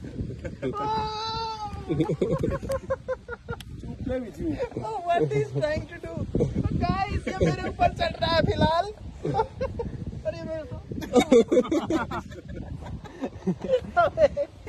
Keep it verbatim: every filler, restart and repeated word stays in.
What is trying to do? Guys, ये मेरे ऊपर चढ़ रहा है फिलहाल। अरे मेरे को